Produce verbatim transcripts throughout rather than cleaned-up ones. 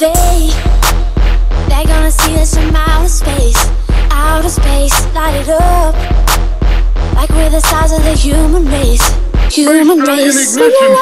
elevate. They're gonna see us from outer space. Outer space, light it up. Like we're the size of the human race. Human race. They don't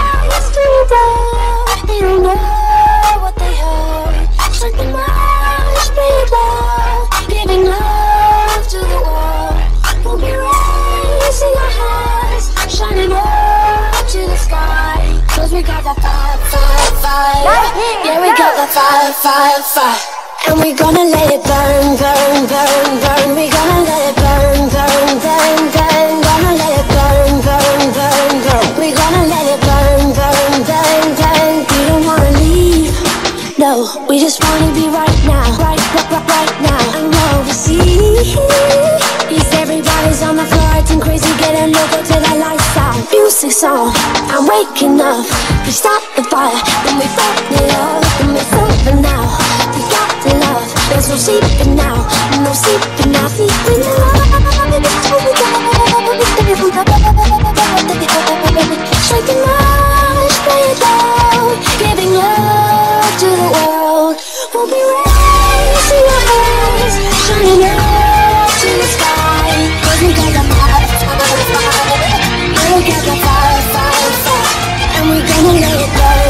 know what they heard. Strike the march, spread love, giving love to the world. We'll be raising our hands, shining up to the sky. Cause we got the fire, fire, fire. Yeah, we got the fire, fire, fire. And we gonna let it burn, burn, burn, burn. We gonna let it burn, burn, burn, burn. Gonna let it burn, burn, burn, burn. We gonna let it burn, burn, burn, burn. We don't wanna leave, no. We just wanna be right now, right, right, right, right now. I know we see. Yes, everybody's on the floor acting crazy, getting local till the lights out. Music's on, I'm waking up. We start the fire, then we burn it up, then it's over now. We got the love, there's no sleeping now, no sleeping now, sleeping now. Shaking love, play it loud, giving love to the world. We'll be raising our hands, shining up to the sky. Cause we got the fire, fire, fire. We got the fire, fire, fire. And we're gonna let it burn.